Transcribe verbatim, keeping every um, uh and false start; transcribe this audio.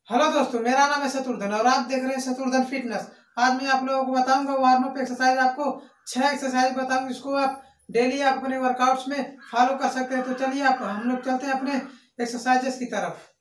Hello दोस्तों, मेरा नाम है शत्रुधन और आप देख रहे हैं शत्रुधन फिटनेस। आज मैं आप लोगों को बताऊंगा वार्म अप एक्सरसाइज। आपको छह एक्सरसाइज बताऊंगा जिसको आप डेली आप अपने वर्कआउट्स में फॉलो कर सकते हैं। तो चलिए आप हम लोग चलते हैं अपने एक्सरसाइजेस की तरफ।